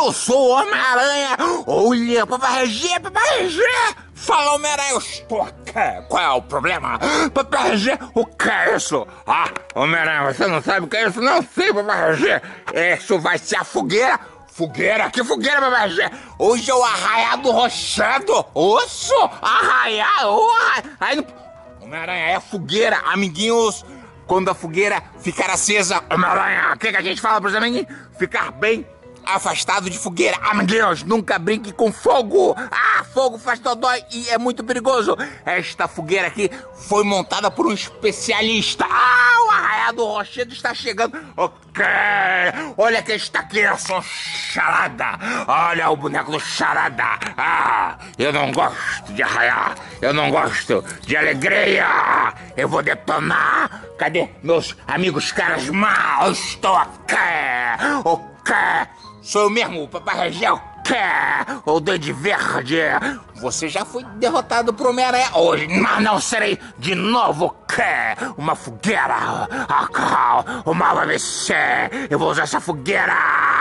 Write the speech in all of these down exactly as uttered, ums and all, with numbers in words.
Eu sou o Homem-Aranha. Olha, Papai Regê, Papai Regê. Fala, Homem-Aranha, eu estou aqui. Qual é o problema? Papai Regê, o que é isso? Ah, Homem-Aranha, você não sabe o que é isso? Não sei, Papai Regê. Isso vai ser a fogueira. Fogueira? Que fogueira, Papai Regê? Hoje é o Arraiado Rochedo. Osso, arraiado. Oh, aí no... Homem-Aranha, é a fogueira, amiguinhos. Quando a fogueira ficar acesa, Homem-Aranha, o que, que a gente fala pros amiguinhos? Ficar bem afastado de fogueira. Amiguinhos, nunca brinque com fogo. Ah, fogo faz dodói e é muito perigoso. Esta fogueira aqui foi montada por um especialista. Ah, o Arraiado Rochedo está chegando. Ok, olha quem está aqui, eu sou Charada. Olha o boneco do Charada. Ah, eu não gosto de arraiar. Eu não gosto de alegria. Eu vou detonar. Cadê meus amigos caras maus? Estou aqui. Ok. Sou eu mesmo, o Papai Regê, o quê? O Duende Verde. Você já foi derrotado por Homem-Aranha hoje, mas não serei de novo, o quê? Uma fogueira. Ah, o mal vai vencer. Eu vou usar essa fogueira.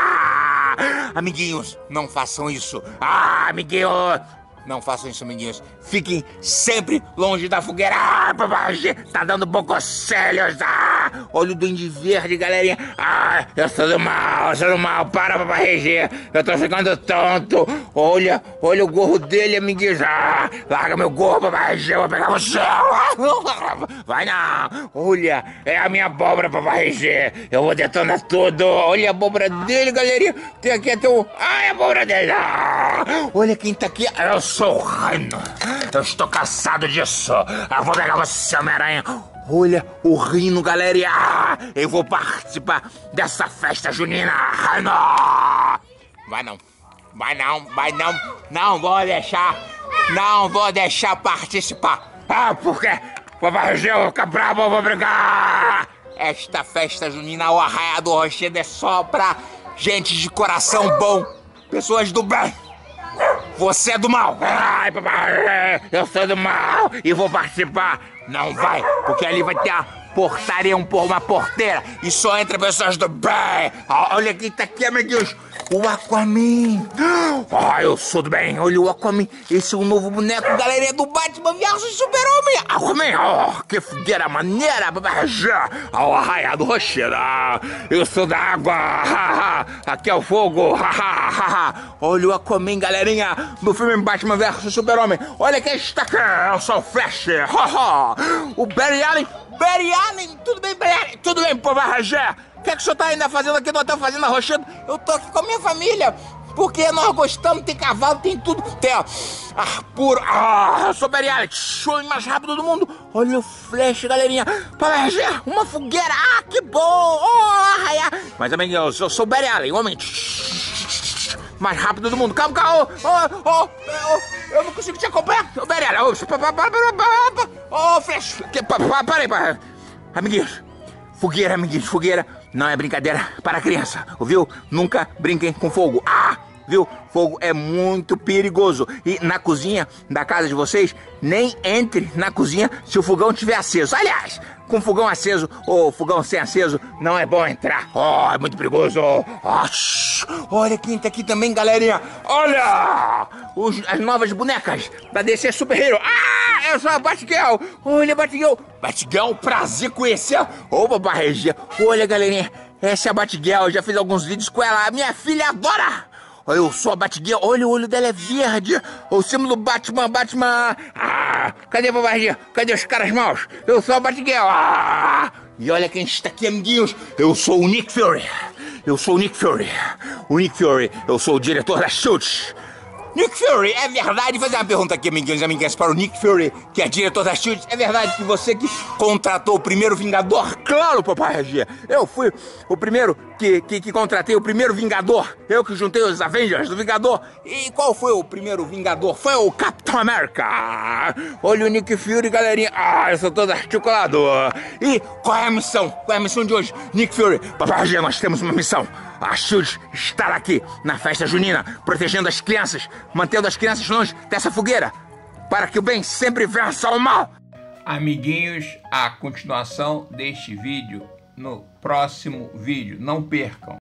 Amiguinhos, não façam isso. Ah, amiguinhos. Não façam isso, amiguinhos. Fiquem sempre longe da fogueira. Ah, Papai Regê, tá dando bococelhos. Ah, olha o Duende Verde, galerinha. Ah, eu sou do mal, eu sou do mal. Para, Papai Regê. Eu tô ficando tonto. Olha, olha o gorro dele, amiguinhos. Ah, larga meu gorro, Papai Regê. Eu vou pegar você. Vai não. Olha, é a minha abóbora, Papai Regê. Eu vou detonar tudo. Olha a abóbora dele, galerinha. Tem aqui até o... Ai, a abóbora dele. Ah, olha quem tá aqui. Eu sou o Rino. Eu estou cansado disso. Eu vou pegar você, Homem-Aranha. Olha o Rino, galera. Ah, eu vou participar dessa festa junina. Rino! Vai não. Vai não. Vai não. Não vou deixar. Não vou deixar participar. Ah, por quê? Papai Regê, eu vou ficar bravo, eu vou brigar. Esta festa junina, o Arraiado Rochedo, é só pra gente de coração bom. Pessoas do bem. Você é do mal. Ai, papai, eu sou do mal e vou participar. Não vai, porque ali vai ter a portaria, um, uma porteira e só entra pessoas do bem. Olha quem tá aqui, amiguinhos. O Aquaman. Ah, eu sou do bem. Olha o Aquaman. Esse é o novo boneco, galerinha, do Batman versus Super-Homem. Aquaman, oh, que fogueira maneira, Papai Regê. Ah, o Arraiado Rochedo. Ah, eu sou da água. Aqui é o fogo. Olha o Aquaman, galerinha, do filme Batman versus Super-Homem. Olha quem está aqui. Eu sou o Flash. O Barry Allen. Barry Allen. Tudo bem, Barry Allen? Tudo bem, Papai Regê? O que é que o senhor tá ainda fazendo aqui no Hotel Fazenda Rochedo? Eu tô aqui com a minha família, porque nós gostamos, tem cavalo, tem tudo, tem ar puro. Ah, eu sou Barry Allen, show mais rápido do mundo. Olha o Flash, galerinha. Papai Regê, uma fogueira, ah, que bom. Oh, arraiar. Mas, amiguinhos, eu sou Barry Allen, homem mais rápido do mundo. Calma, calma, oh, oh, oh, eu não consigo te acompanhar. Ô, Barry Allen, ô, Flash, parei, parei. Amiguinhos, fogueira, amiguinhos, fogueira. Não é brincadeira para criança, ouviu? Nunca brinquem com fogo. Ah, viu? Fogo é muito perigoso. E na cozinha da casa de vocês, nem entre na cozinha se o fogão estiver aceso. Aliás, com fogão aceso ou fogão sem aceso, não é bom entrar. Oh, é muito perigoso. Oh, olha quem tá aqui também, galerinha. Olha! Os, as novas bonecas da D C Super Hero. Ah, eu sou a Batgirl. Olha, Batgirl. Batgirl, prazer conhecer. Ô, Papai Regê. Olha, galerinha, essa é a Batgirl. Eu já fiz alguns vídeos com ela. A minha filha adora. Olha, eu sou a Batgirl. Olha, o olho dela é verde. O símbolo do Batman, Batman. Ah, cadê a Papai Regê? Cadê os caras maus? Eu sou a Batgirl. Ah, e olha quem está aqui, amiguinhos. Eu sou o Nick Fury. Eu sou o Nick Fury. O Nick Fury. Eu sou o diretor da Shield. Nick Fury, é verdade? Vou fazer uma pergunta aqui, amiguinhos e amiguinhas, para o Nick Fury, que é diretor da Shield. É verdade que você que contratou o primeiro Vingador? Claro, Papai Regê. Eu fui o primeiro que, que, que contratei o primeiro Vingador. Eu que juntei os Avengers do Vingador. E qual foi o primeiro Vingador? Foi o Capitão América. Olha o Nick Fury, galerinha. Ah, eu sou todo articulado. E qual é a missão? Qual é a missão de hoje? Nick Fury, Papai Regê, nós temos uma missão. A Shield estará aqui na festa junina, protegendo as crianças, mantendo as crianças longe dessa fogueira, para que o bem sempre vença o mal. Amiguinhos, a continuação deste vídeo no próximo vídeo. Não percam.